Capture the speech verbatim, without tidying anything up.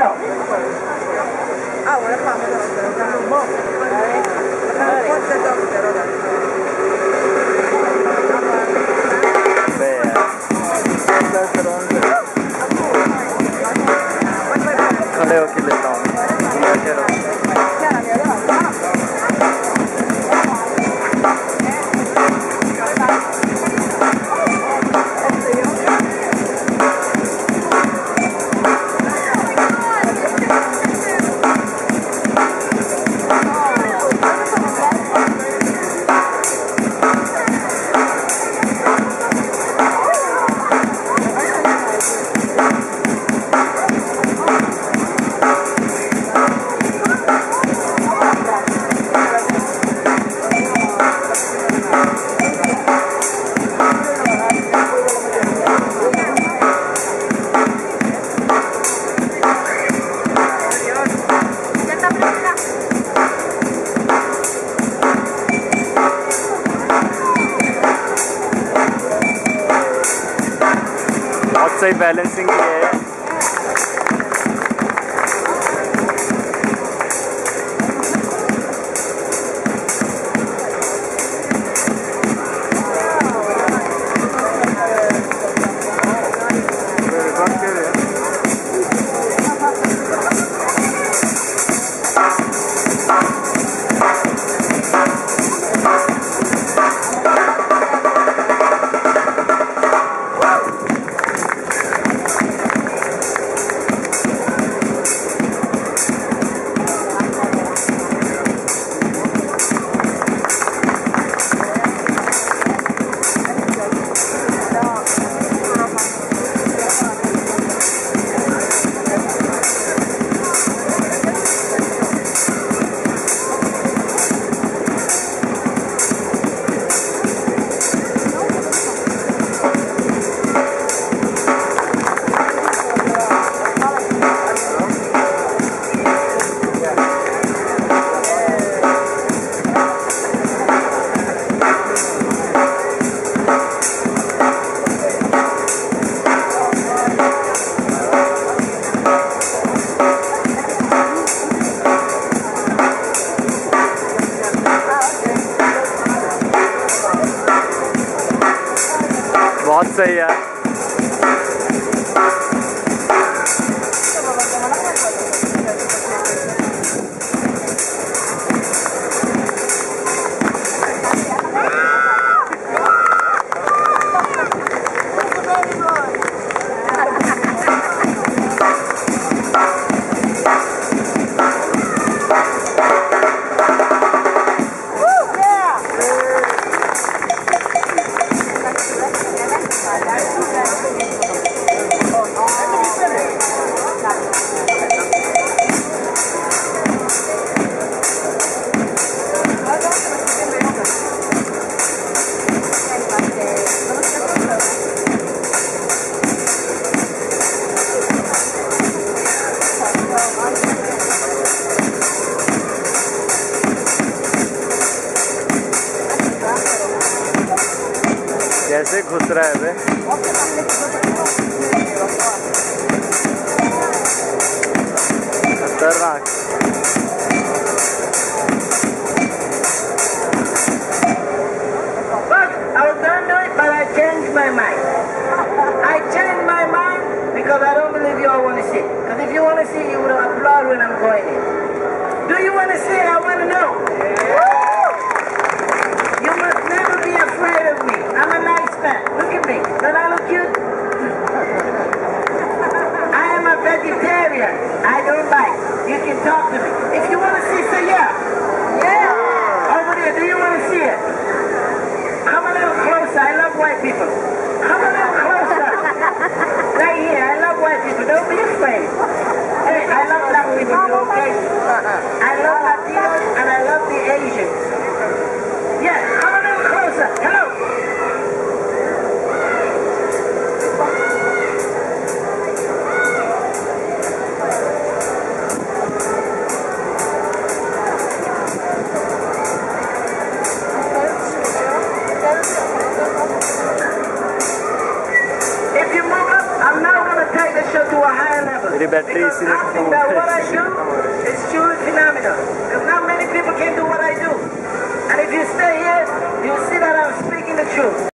yourself. Ah, vuole fare un po'. Forse dopo però खड़े होके लेता हूँ बैठे रहो बहुत सही बैलेंसिंग की है बहुत सही है कैसे घुस रहा है बे खतरनाक My mind. I changed my mind because I don't believe you all want to see. Because if you want to see, you would applaud when I'm going in. Do you want to see? I want to know. You must never be afraid of me. I'm a nice man. Look at me. Don't I look cute? I am a vegetarian. I don't bite. You can talk to me. If you want to see, say yeah. Yeah. Over there, do you want to see it? Come a little closer. I love white people. Come a little closer. Right here. I love white people. Don't be afraid. Hey, I love black people too, okay? I love Latinos and I love the Asians. Yes, come a little closer. Hello. If you move up, I'm now going to higher level. मेरी battery Because इसीलिए I खत्म think हो that गई what I do is truly phenomenal. Because not many people can do what I do. And if you stay here, you'll see that I'm speaking the truth.